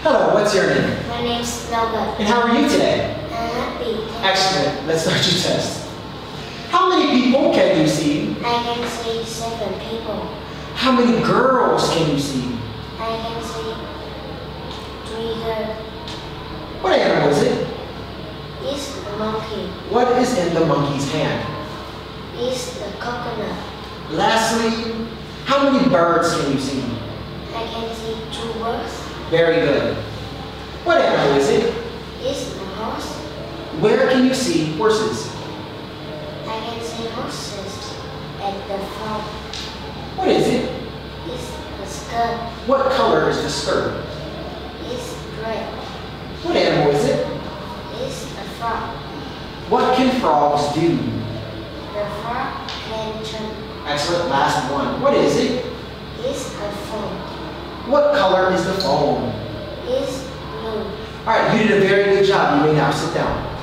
Hello, what's your name? My name's Noah. And how are you today? I'm happy. Excellent. Let's start your test. How many people can you see? I can see 7 people. How many girls can you see? I can see 3 girls. What animal is it? It's a monkey. What is in the monkey's hand? It's the coconut. Lastly, how many birds can you see? I can see 2 birds. Very good. What animal is it? It's a horse. Where can you see horses? I can see horses at the farm. What is it? It's a skirt. What color is the skirt? It's red. What animal is it? It's a frog. What can frogs do? The frog can jump. Excellent. Last one. What is it? It's a phone. What color is the phone? It's blue. All right, you did a very good job. You may now sit down.